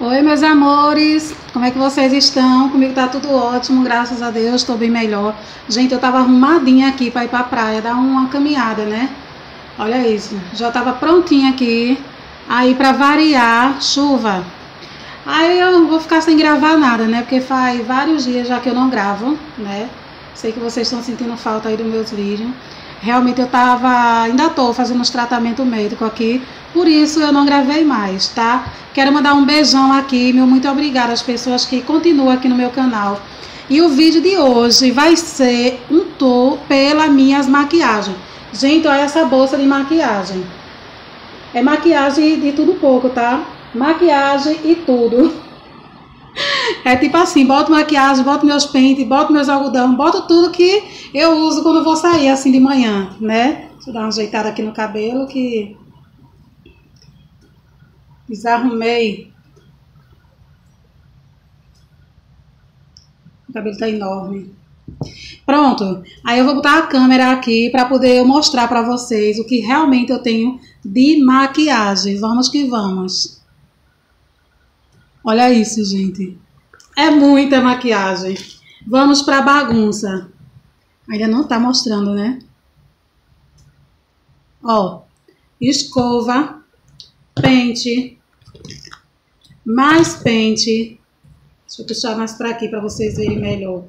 Oi, meus amores, como é que vocês estão? Comigo tá tudo ótimo, graças a Deus, estou bem melhor. Gente, eu tava arrumadinha aqui para ir pra praia, dar uma caminhada, né? Olha isso, já tava prontinha aqui. Aí, para variar, chuva. Aí eu vou ficar sem gravar nada, né? Porque faz vários dias já que eu não gravo, né? Sei que vocês estão sentindo falta aí dos meus vídeos. Realmente ainda tô fazendo uns tratamentos médicos aqui, por isso eu não gravei mais, tá? Quero mandar um beijão aqui, meu muito obrigada às pessoas que continuam aqui no meu canal. E o vídeo de hoje vai ser um tour pelas minhas maquiagens. Gente, olha essa bolsa de maquiagem. É maquiagem de tudo pouco, tá? Maquiagem e tudo. É tipo assim, boto maquiagem, boto meus pentes, boto meus algodão, boto tudo que eu uso quando vou sair assim de manhã, né? Deixa eu dar uma ajeitada aqui no cabelo que desarrumei. O cabelo tá enorme. Pronto, aí eu vou botar a câmera aqui para poder mostrar para vocês o que realmente eu tenho de maquiagem. Vamos que vamos. Olha isso, gente. É muita maquiagem. Vamos pra bagunça. Ainda não tá mostrando, né? Ó, escova, pente, mais pente. Deixa eu puxar mais pra aqui pra vocês verem melhor.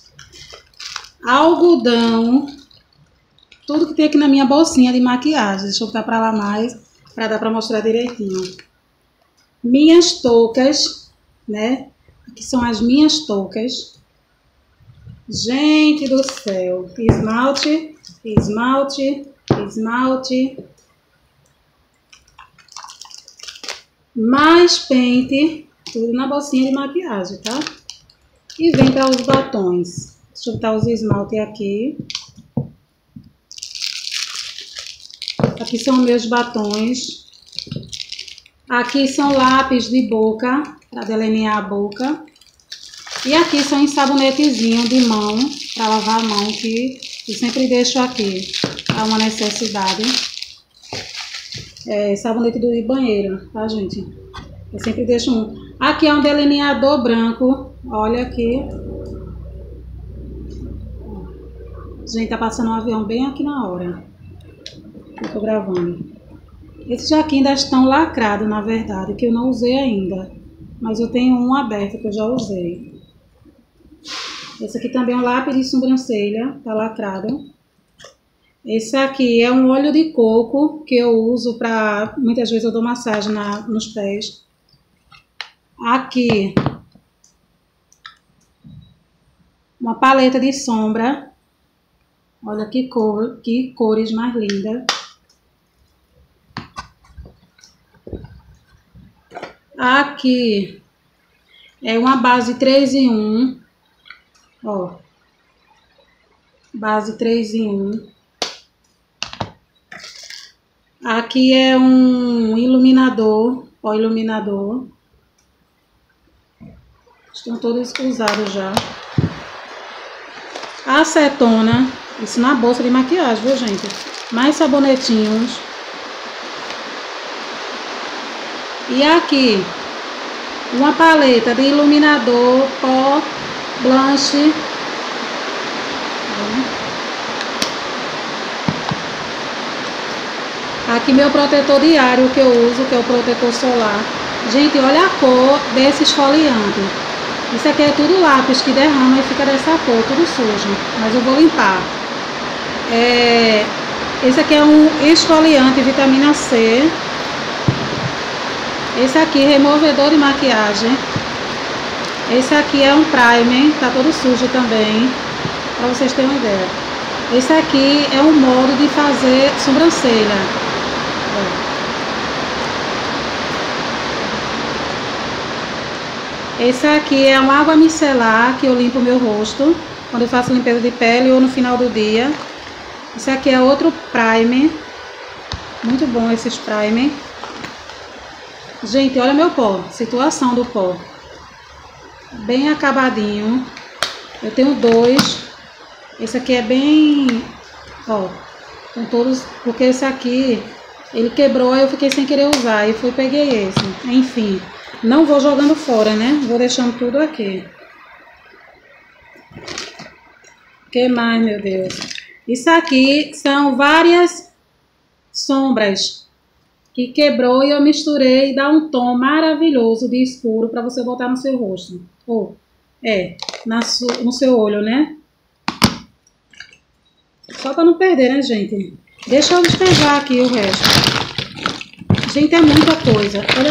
Algodão. Tudo que tem aqui na minha bolsinha de maquiagem. Deixa eu botar pra lá mais, pra dar pra mostrar direitinho. Minhas toucas, né? Aqui são as minhas toucas. Gente do céu. Esmalte, esmalte, esmalte. Mais pente. Tudo na bolsinha de maquiagem, tá? E vem para os batons. Deixa eu botar os esmaltes aqui. Aqui são meus batons. Aqui são lápis de boca, para delinear a boca. E aqui são um sabonetezinho de mão, para lavar a mão, que eu sempre deixo aqui. Há uma necessidade. É sabonete do banheiro, tá, gente? Eu sempre deixo um. Aqui é um delineador branco. Olha aqui. Gente, tá passando um avião bem aqui na hora. Eu tô gravando. Esses aqui ainda estão lacrados, na verdade, que eu não usei ainda. Mas eu tenho um aberto que eu já usei. Esse aqui também é um lápis de sobrancelha, tá lacrado. Esse aqui é um óleo de coco que eu uso para... Muitas vezes eu dou massagem nos pés. Aqui, uma paleta de sombra. Olha que cores mais lindas. Aqui é uma base 3 em 1. Ó. Base 3 em 1. Aqui é um iluminador. Ó, iluminador. Estão todos usados já. Acetona. Isso na bolsa de maquiagem, viu, gente? Mais sabonetinhos. E aqui, uma paleta de iluminador pó blanche. Aqui meu protetor diário que eu uso, que é o protetor solar. Gente, olha a cor desse esfoliante. Isso aqui é tudo lápis que derrama e fica dessa cor, tudo sujo. Mas eu vou limpar. Esse aqui é um esfoliante vitamina C. Esse aqui, removedor de maquiagem. Esse aqui é um primer, tá todo sujo também, para vocês terem uma ideia. Esse aqui é um modo de fazer sobrancelha. Esse aqui é uma água micelar que eu limpo o meu rosto, quando eu faço limpeza de pele ou no final do dia. Esse aqui é outro primer. Muito bom esses primer. Gente, olha meu pó, situação do pó. Bem acabadinho. Eu tenho dois. Esse aqui é bem... Ó, com todos... Porque esse aqui, ele quebrou, aí eu fiquei sem querer usar. E peguei esse. Enfim. Não vou jogando fora, né? Vou deixando tudo aqui. O que mais, meu Deus? Isso aqui são várias sombras que quebrou e eu misturei e dá um tom maravilhoso de escuro para você botar no seu rosto. Ou, no seu olho, né? Só para não perder, né, gente? Deixa eu despejar aqui o resto. Gente, é muita coisa. Olha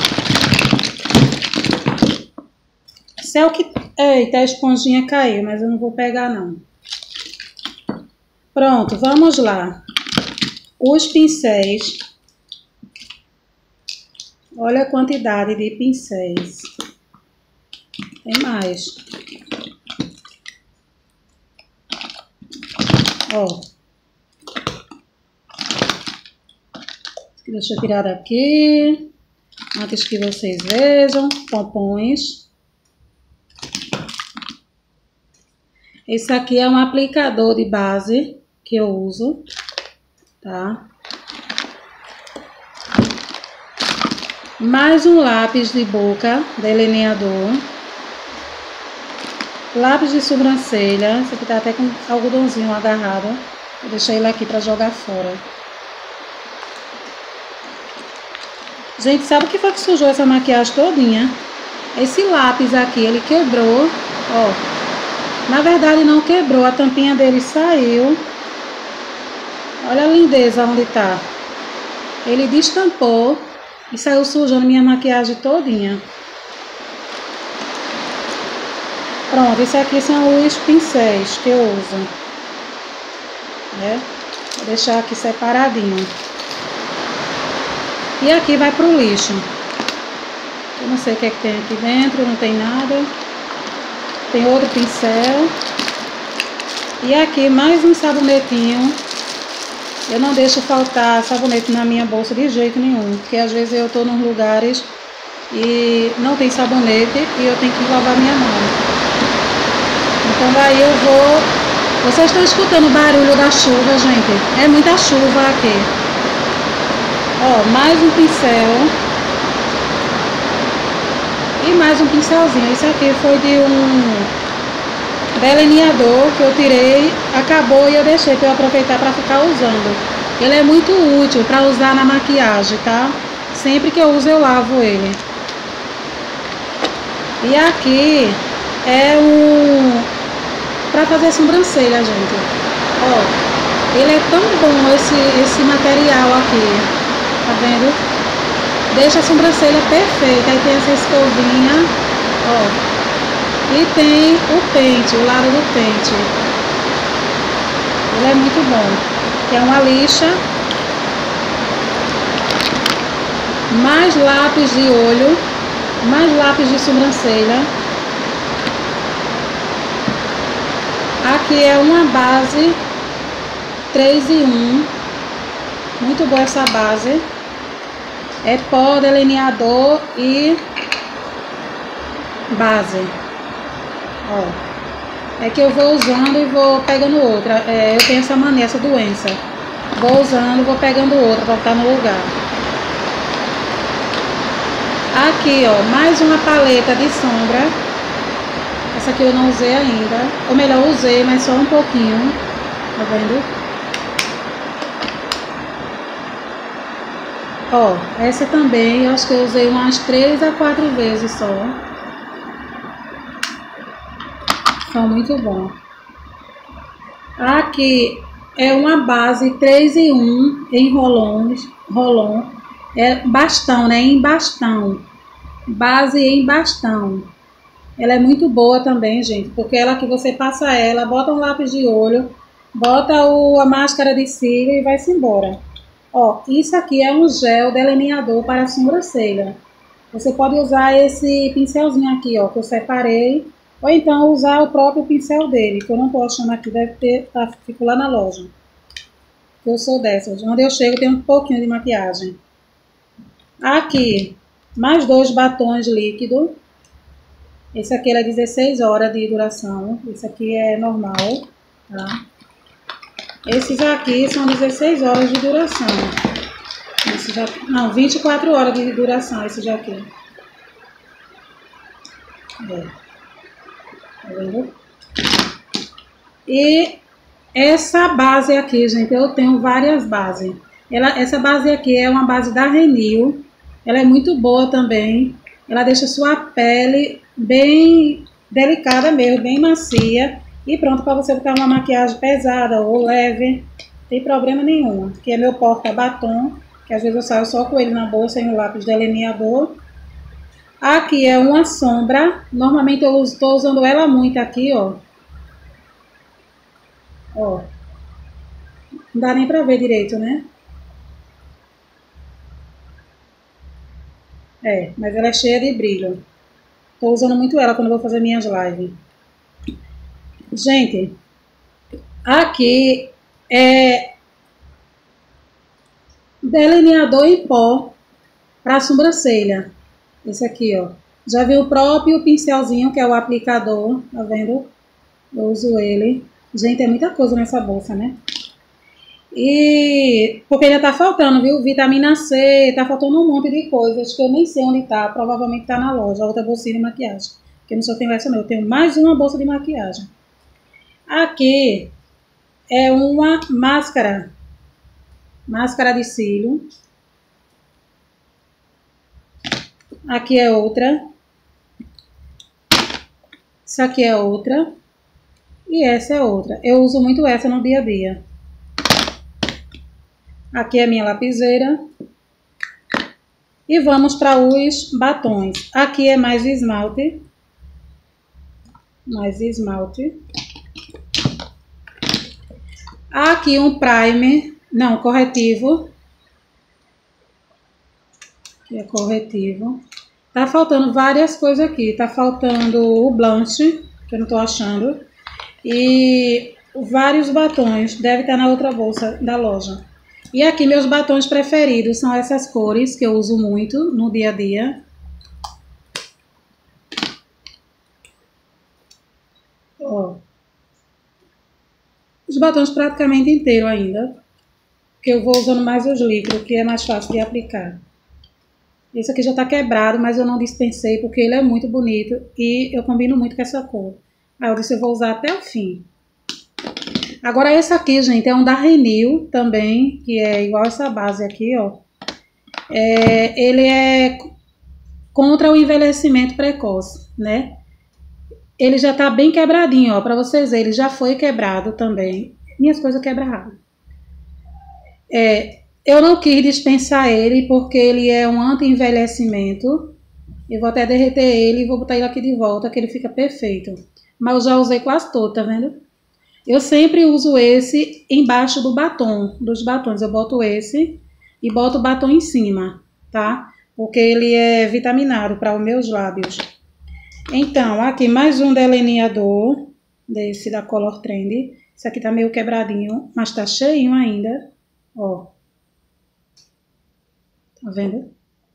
isso. Céu que... Eita, a esponjinha caiu, mas eu não vou pegar, não. Pronto, vamos lá. Os pincéis. Olha a quantidade de pincéis. Tem mais. Ó. Deixa eu tirar daqui. Antes que vocês vejam. Pompons. Esse aqui é um aplicador de base que eu uso. Tá? Mais um lápis de boca delineador. Lápis de sobrancelha. Esse aqui tá até com algodãozinho agarrado. Vou deixar ele aqui para jogar fora. Gente, sabe o que foi que sujou essa maquiagem todinha? Esse lápis aqui, ele quebrou. Ó. Na verdade não quebrou, a tampinha dele saiu. Olha a lindeza onde tá. Ele destampou e saiu sujando minha maquiagem todinha. Pronto, esse aqui são os pincéis que eu uso. Né? Vou deixar aqui separadinho. E aqui vai pro lixo. Eu não sei o que é que tem aqui dentro, não tem nada. Tem outro pincel. E aqui mais um sabonetinho. Eu não deixo faltar sabonete na minha bolsa de jeito nenhum. Porque às vezes eu tô nos lugares e não tem sabonete e eu tenho que lavar minha mão. Então daí eu vou... Vocês estão escutando o barulho da chuva, gente? É muita chuva aqui. Ó, mais um pincel. E mais um pincelzinho. Esse aqui foi de um delineador que eu tirei, acabou e eu deixei para eu aproveitar para ficar usando. Ele é muito útil para usar na maquiagem, tá? Sempre que eu uso eu lavo ele. E aqui é para fazer sobrancelha, gente. Ó, ele é tão bom esse material aqui. Tá vendo? Deixa a sobrancelha perfeita. Aí tem essa escovinha, ó. E tem o pente, o lado do pente. Ele é muito bom. Que é uma lixa. Mais lápis de olho. Mais lápis de sobrancelha. Aqui é uma base 3 em 1. Muito boa essa base. É pó, delineador e base. Ó. É que eu vou usando e vou pegando outra. Eu tenho essa mania, essa doença. Vou usando e vou pegando outra para ficar no lugar. Aqui, ó, mais uma paleta de sombra. Essa aqui eu não usei ainda. Ou melhor, usei, mas só um pouquinho. Tá vendo? Ó, essa também, eu acho que eu usei umas 3 a 4 vezes só. São muito bom. Aqui é uma base 3 em 1 em rolon. É bastão, né? Em bastão. Base em bastão. Ela é muito boa também, gente, porque ela que você passa ela, bota um lápis de olho, bota a máscara de cílio e vai-se embora. Ó, isso aqui é um gel delineador para a sobrancelha. Você pode usar esse pincelzinho aqui, ó, que eu separei. Ou então usar o próprio pincel dele, que eu não tô achando aqui, deve ter, tá, fico lá na loja. Eu sou dessas. Onde eu chego tem um pouquinho de maquiagem. Aqui, mais 2 batons líquidos. Esse aqui é 16 horas de duração. Esse aqui é normal, tá? Esses aqui são 16 horas de duração. Esse já, não, 24 horas de duração esse aqui. Tá vendo? E essa base aqui, gente, eu tenho várias bases. Essa base aqui é uma base da Renil. Ela é muito boa também. Ela deixa sua pele bem delicada mesmo, bem macia. E pronto para você botar uma maquiagem pesada ou leve. Não tem problema nenhum. Aqui é meu porta-batom, que às vezes eu saio só com ele na bolsa e no lápis delineador. Aqui é uma sombra. Normalmente eu estou usando ela muito aqui, ó. Ó. Não dá nem pra ver direito, né? Mas ela é cheia de brilho. Tô usando muito ela quando vou fazer minhas lives. Gente, aqui é delineador em pó para sobrancelha. Esse aqui, ó. Já vi o próprio pincelzinho, que é o aplicador, tá vendo? Eu uso ele. Gente, é muita coisa nessa bolsa, né? E porque ainda tá faltando, viu? Vitamina C, tá faltando um monte de coisas que eu nem sei onde tá. Provavelmente tá na loja. A outra bolsinha de maquiagem. Porque eu não só tenho essa, não. Eu tenho mais uma bolsa de maquiagem. Aqui é uma máscara. Máscara de cílio. Aqui é outra. Essa aqui é outra. E essa é outra. Eu uso muito essa no dia a dia. Aqui é a minha lapiseira. E vamos para os batons. Aqui é mais esmalte. Mais esmalte. Aqui um primer. Não, corretivo. Aqui é corretivo. Tá faltando várias coisas aqui. Tá faltando o blush, que eu não tô achando. E vários batons. Deve estar na outra bolsa da loja. E aqui meus batons preferidos são essas cores que eu uso muito no dia a dia. Ó. Os batons praticamente inteiros ainda. Porque eu vou usando mais os líquidos, que é mais fácil de aplicar. Esse aqui já tá quebrado, mas eu não dispensei porque ele é muito bonito e eu combino muito com essa cor. Aí eu disse, eu vou usar até o fim. Agora esse aqui, gente, é um da Renil também, que é igual essa base aqui, ó. Ele é contra o envelhecimento precoce, né? Ele já tá bem quebradinho, ó, pra vocês verem, ele já foi quebrado também. Minhas coisas quebram rápido. Eu não quis dispensar ele porque ele é um anti-envelhecimento. Eu vou até derreter ele e vou botar ele aqui de volta, que ele fica perfeito. Mas eu já usei quase todo, tá vendo? Eu sempre uso esse embaixo do batom, dos batons. Eu boto esse e boto o batom em cima, tá? Porque ele é vitaminado para os meus lábios. Então, aqui mais um delineador desse da Color Trend. Esse aqui tá meio quebradinho, mas tá cheinho ainda, ó. Tá vendo?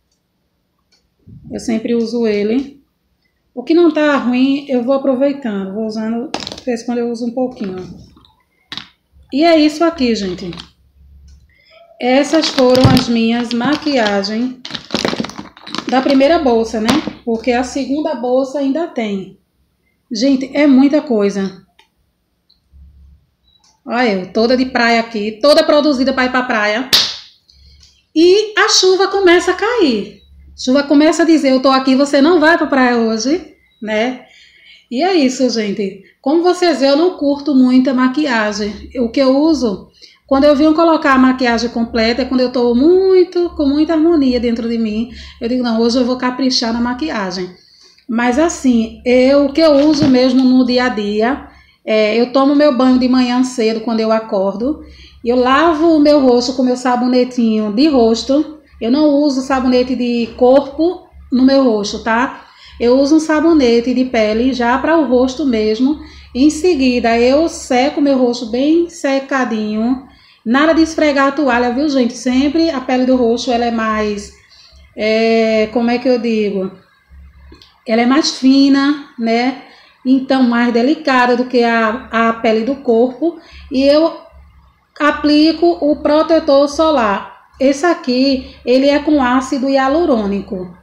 Eu sempre uso ele. O que não tá ruim, eu vou aproveitando. Vou usando, de vez em quando eu uso um pouquinho. E é isso aqui, gente. Essas foram as minhas maquiagens da primeira bolsa, né? Porque a segunda bolsa ainda tem. Gente, é muita coisa. Olha eu, toda de praia aqui. Toda produzida para ir pra praia. E a chuva começa a cair. A chuva começa a dizer, eu tô aqui, você não vai pra praia hoje, né? E é isso, gente. Como vocês veem, eu não curto muita maquiagem. O que eu uso, quando eu venho colocar a maquiagem completa, é quando eu tô com muita harmonia dentro de mim. Eu digo, não, hoje eu vou caprichar na maquiagem. Mas assim, o que eu uso mesmo no dia a dia, eu tomo meu banho de manhã cedo quando eu acordo. Eu lavo o meu rosto com meu sabonetinho de rosto. Eu não uso sabonete de corpo no meu rosto, tá? Eu uso um sabonete de pele já para o rosto mesmo. Em seguida, eu seco meu rosto bem secadinho. Nada de esfregar a toalha, viu, gente? Sempre a pele do rosto, ela é mais... como é que eu digo? Ela é mais fina, né? Então, mais delicada do que a pele do corpo. E eu aplico o protetor solar. Esse aqui, ele é com ácido hialurônico.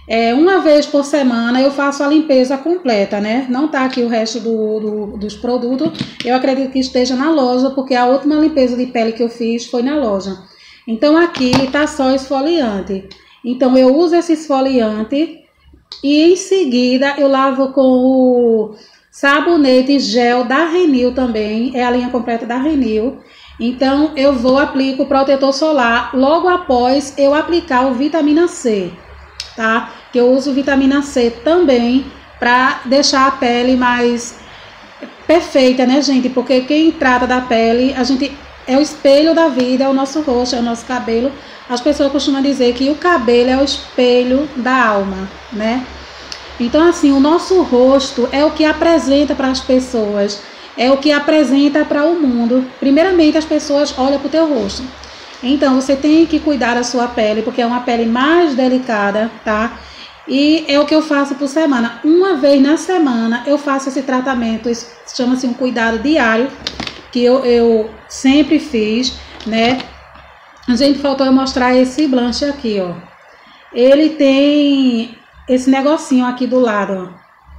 Uma vez por semana eu faço a limpeza completa, né? Não tá aqui o resto dos produtos. Eu acredito que esteja na loja, porque a última limpeza de pele que eu fiz foi na loja. Então aqui tá só esfoliante. Então eu uso esse esfoliante e em seguida eu lavo com o sabonete gel da Renil também. É a linha completa da Renil. Então eu aplico o protetor solar logo após eu aplicar o vitamina C. Tá? Que eu uso vitamina C também para deixar a pele mais perfeita, né, gente? Porque quem trata da pele, a gente é o espelho da vida, é o nosso rosto, é o nosso cabelo. As pessoas costumam dizer que o cabelo é o espelho da alma, né? Então, assim, o nosso rosto é o que apresenta para as pessoas, é o que apresenta para o mundo. Primeiramente, as pessoas olham para o teu rosto. Então, você tem que cuidar da sua pele, porque é uma pele mais delicada, tá? E é o que eu faço por semana. Uma vez na semana, eu faço esse tratamento, isso chama-se um cuidado diário, que eu sempre fiz, né? A gente faltou eu mostrar esse blush aqui, ó. Ele tem esse negocinho aqui do lado,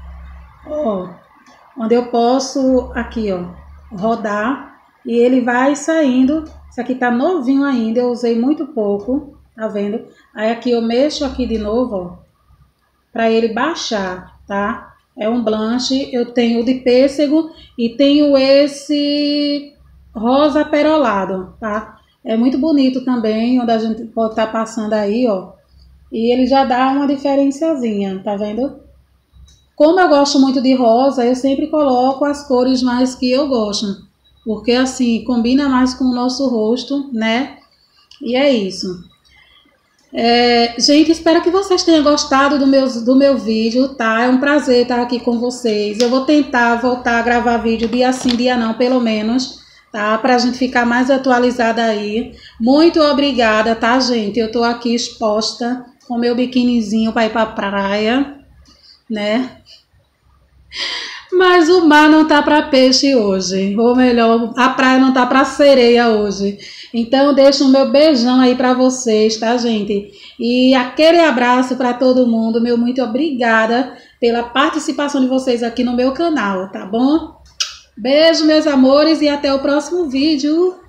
ó. Onde eu posso, aqui, ó, rodar e ele vai saindo. Isso aqui tá novinho ainda, eu usei muito pouco, tá vendo? Aí aqui eu mexo aqui de novo, ó, pra ele baixar, tá? É um blush, eu tenho o de pêssego e tenho esse rosa perolado, tá? É muito bonito também, onde a gente pode estar passando aí, ó. E ele já dá uma diferenciazinha, tá vendo? Como eu gosto muito de rosa, eu sempre coloco as cores mais que eu gosto. Porque assim, combina mais com o nosso rosto, né? E é isso. Gente, espero que vocês tenham gostado do meu vídeo, tá? É um prazer estar aqui com vocês. Eu vou tentar voltar a gravar vídeo dia sim, dia não, pelo menos, tá? Pra gente ficar mais atualizada aí. Muito obrigada, tá, gente? Eu tô aqui exposta com meu biquinizinho pra ir pra praia, né? Mas o mar não tá para peixe hoje, ou melhor, a praia não tá para sereia hoje. Então deixo o meu beijão aí para vocês, tá, gente? E aquele abraço para todo mundo, meu muito obrigada pela participação de vocês aqui no meu canal, tá bom? Beijo, meus amores, e até o próximo vídeo.